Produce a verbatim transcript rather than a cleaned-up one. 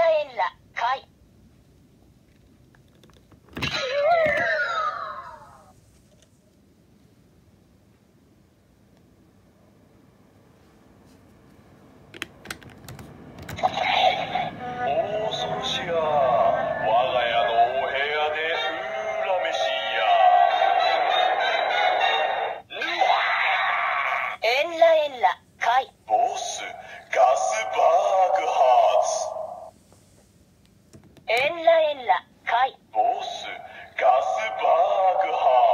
エンラカイ。 お恐ろしや。我が家のお部屋で裏飯や。 エンラエンラカイ。 ボスガスバーグハーツ。 エンラエンラカイ。 ボスガスバーグハ